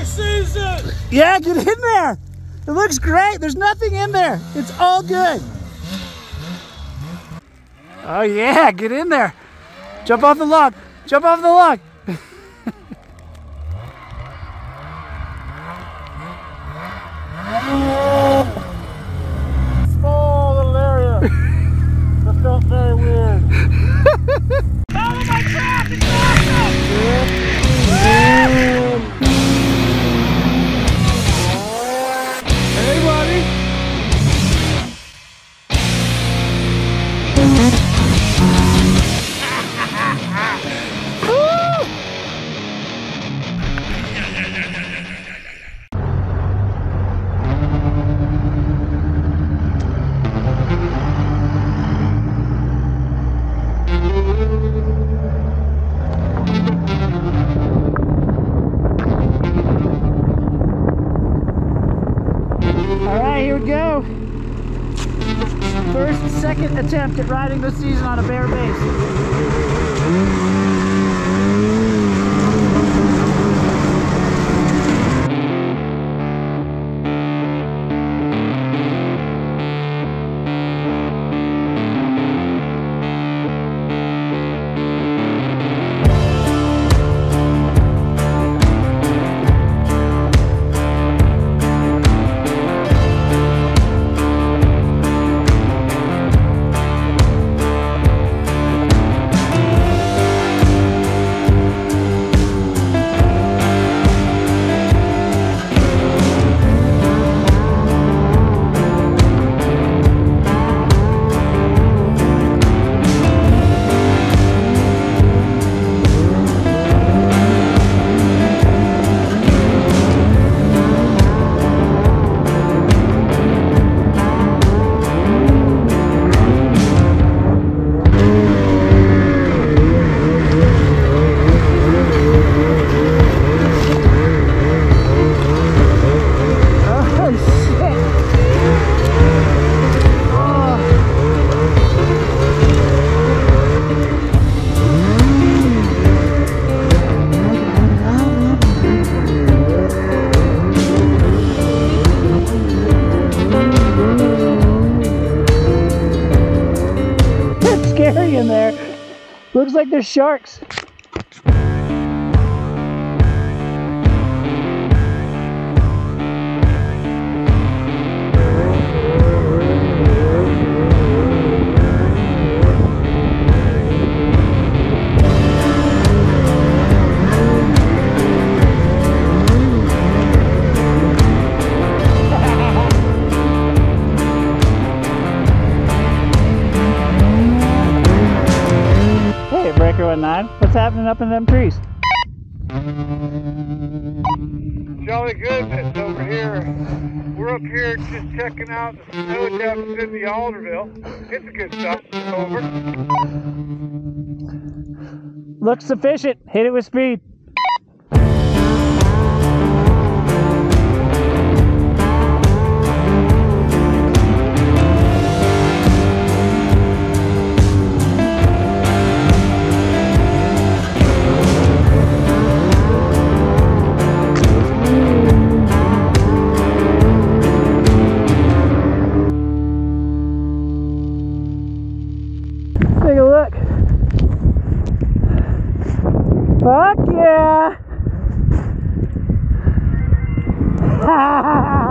season! Yeah, get in there. It looks great. There's nothing in there. It's all good. Oh yeah, get in there. Jump off the log. Jump off the log. Small little area. That felt very weird. Follow my track! It's awesome! Hey, buddy! Alright, here we go. Second attempt at riding this season on a bare base. In there. Looks like there's sharks. Breaker 19, what's happening up in them trees? Jolly goodness over here. We're up here just checking out the snow depths in the Alderville. It's a good stuff. Over. Looks sufficient. Hit it with speed. Take a look. Fuck yeah!